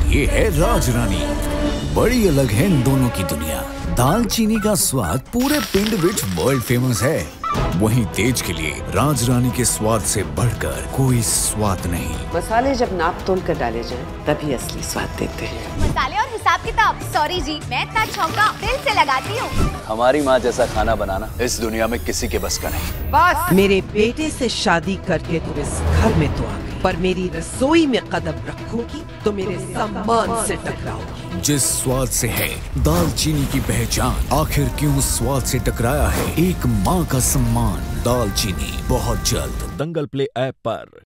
ये है राजरानी। बड़ी अलग है इन दोनों की दुनिया। दालचीनी का स्वाद पूरे पिंड विच वर्ल्ड फेमस है, वहीं तेज के लिए राजरानी के स्वाद से बढ़कर कोई स्वाद नहीं। मसाले जब नाप तोल कर डाले जाएं, तभी असली स्वाद देते हैं। मसाले और हिसाब किताब, सॉरी जी, मैं इतना छौंका दिल से लगाती हूँ। हमारी माँ जैसा खाना बनाना इस दुनिया में किसी के बस का नहीं। बस मेरे बेटे से शादी करके तुम इस घर में तो आ गई, पर मेरी रसोई में कदम रखोगी तो मेरे सम्मान से टकराओगी। जिस स्वाद से है दालचीनी की पहचान, आखिर क्यों स्वाद से टकराया है एक माँ का सम्मान। दालचीनी बहुत जल्द दंगल प्ले ऐप पर।